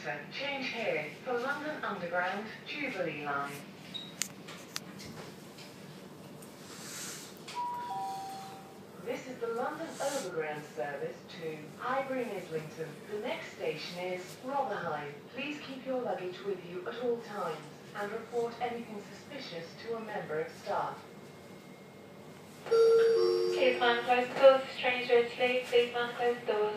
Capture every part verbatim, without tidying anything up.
Centre. Change here for London Underground Jubilee Line. This is the London Overground service to Highbury and Islington. The next station is Rotherhithe. Please keep your luggage with you at all times and report anything suspicious to a member of staff. Please mind close the doors for stranger to leave. Please mind close the doors.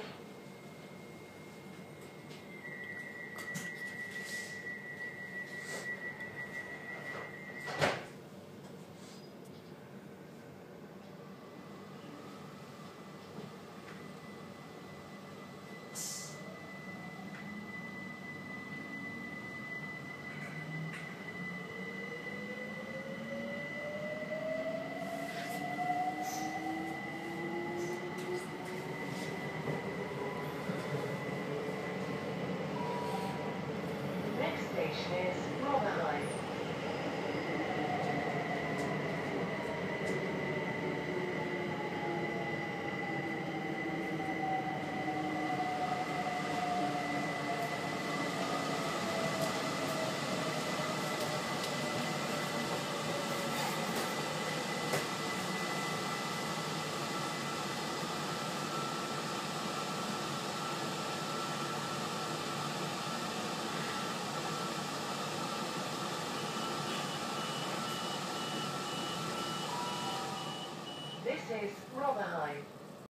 Station is Rotherhithe. This is Rotherhithe.